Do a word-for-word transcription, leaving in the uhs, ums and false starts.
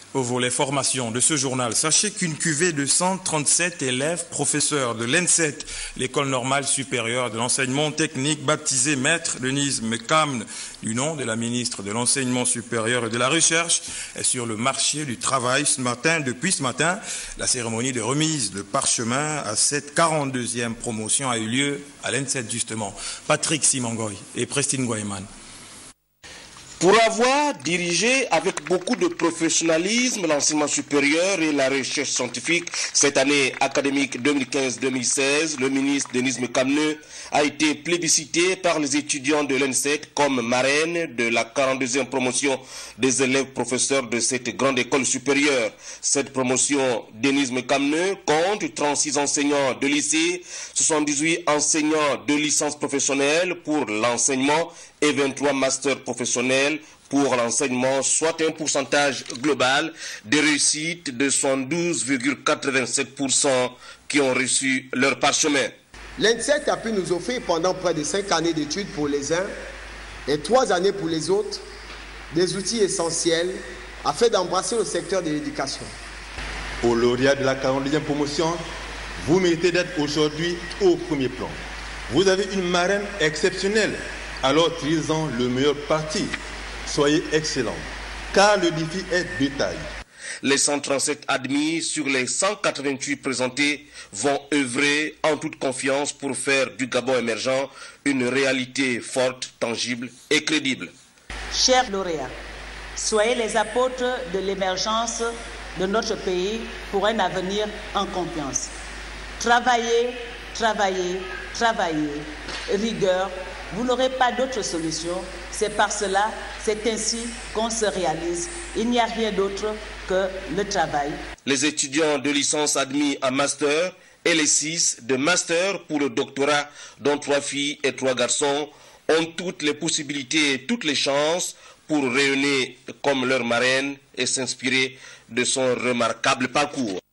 Au volet formation de ce journal, sachez qu'une cuvée de cent trente-sept élèves professeurs de l'E N S E T, l'école normale supérieure de l'enseignement technique, baptisée Maître Denise Mekamne, du nom de la ministre de l'Enseignement supérieur et de la Recherche, est sur le marché du travail ce matin. Depuis ce matin, la cérémonie de remise de parchemin à cette quarante-deuxième promotion a eu lieu à l'E N S E T justement. Patrick Simangoy et Prestine Guayman. Pour avoir dirigé avec beaucoup de professionnalisme l'enseignement supérieur et la recherche scientifique cette année académique deux mille quinze deux mille seize, le ministre Denise Mekamne a été plébiscité par les étudiants de l'E N S E T comme marraine de la quarante-deuxième promotion des élèves professeurs de cette grande école supérieure. Cette promotion, Denise Mekamne compte trente-six enseignants de lycée, soixante-dix-huit enseignants de licence professionnelle pour l'enseignement et vingt-trois masters professionnels pour l'enseignement, soit un pourcentage global de réussite de soixante-douze virgule quatre-vingt-sept pour cent qui ont reçu leur parchemin. L'E N S E T a pu nous offrir pendant près de cinq années d'études pour les uns et trois années pour les autres des outils essentiels afin d'embrasser le secteur de l'éducation. Au lauréat de la quarante-deuxième promotion, vous méritez d'être aujourd'hui au premier plan. Vous avez une marraine exceptionnelle. Alors, tirez-en le meilleur parti. Soyez excellents, car le défi est de taille. Les cent trente-sept admis sur les cent quatre-vingt-huit présentés vont œuvrer en toute confiance pour faire du Gabon émergent une réalité forte, tangible et crédible. Chers lauréats, soyez les apôtres de l'émergence de notre pays pour un avenir en confiance. Travaillez, travaillez, travaillez, rigueur. Vous n'aurez pas d'autre solution. C'est par cela, c'est ainsi qu'on se réalise. Il n'y a rien d'autre que le travail. Les étudiants de licence admis en master et les six de master pour le doctorat, dont trois filles et trois garçons, ont toutes les possibilités et toutes les chances pour rayonner comme leur marraine et s'inspirer de son remarquable parcours.